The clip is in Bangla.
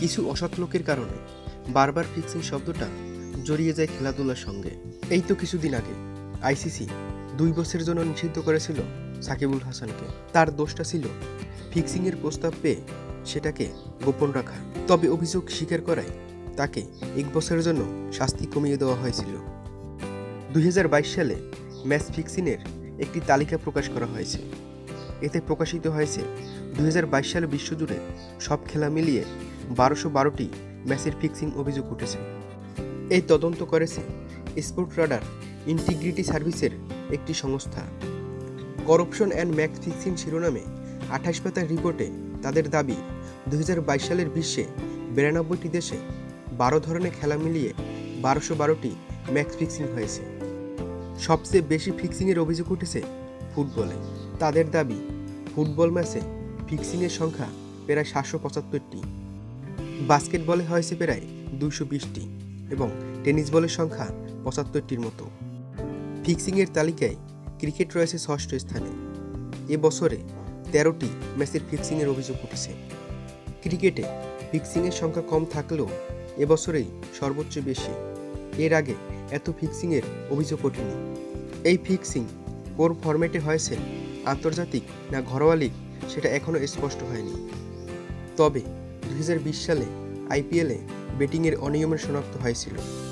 কিছু অসৎ লোকের কারণে বারবার ফিক্সিং শব্দটা জড়িয়ে যায় খেলাধুলার সঙ্গে। এই তো কিছুদিন আগে আইসিসি 2 বছরের জন্য নিষিদ্ধ করেছিল সাকিবুল হাসানকে। তার দোষটা ছিল ফিক্সিংয়ের প্রস্তাব পেয়ে সেটাকে গোপন রাখা। তবে অভিযোগ স্বীকার করায় তাকে 1 বছরের জন্য শাস্তি কমিয়ে দেওয়া হয়েছিল। 2022 সালে ম্যাচ ফিক্সিংয়ের একটি তালিকা প্রকাশ করা হয়েছে। এতে প্রকাশিত হয়েছে 2022 সালে বিশ্বজুড়ে সব খেলা মিলিয়ে 1212টি ম্যাচের ফিক্সিং অভিযোগ উঠেছে। এই তদন্ত করেছে স্পোর্ট রাডার ইন্টিগ্রিটি সার্ভিসের একটি সংস্থা। করাপশন অ্যান্ড ম্যাচ ফিক্সিং শিরোনামে 28 পাতার রিপোর্টে তাদের দাবি 2022 সালের বিশ্বে 92টি দেশে 12 ধরনের খেলা মিলিয়ে 1212টি ম্যাচ ফিক্সিং হয়েছে। সবচেয়ে বেশি ফিক্সিংয়ের অভিযোগ উঠেছে ফুটবলে। তাদের দাবি ফুটবল ম্যাচে ফিক্সিংয়ের সংখ্যা প্রায় 775টি, বাস্কেটবলে হয়েছে প্রায় 220টি এবং টেনিস বলের সংখ্যা 75টির মতো। ফিক্সিংয়ের তালিকায় ক্রিকেট রয়েছে 6ষ্ঠ স্থানে। এবছরে 13টি ম্যাচের ফিক্সিংয়ের অভিযোগ উঠেছে। ক্রিকেটে ফিক্সিংয়ের সংখ্যা কম থাকলেও এবছরেই সর্বোচ্চ বেশি। এর আগে এত ফিক্সিংয়ের অভিযোগ ওঠেনি। এই ফিক্সিং কোন ফরম্যাটে হয়েছে, আন্তর্জাতিক না ঘরোয়া লিগ, সেটা এখনও স্পষ্ট হয়নি। তবে 2020 সালে আইপিএলে বেটিংয়ের অনিয়মের শনাক্ত হয়েছিল।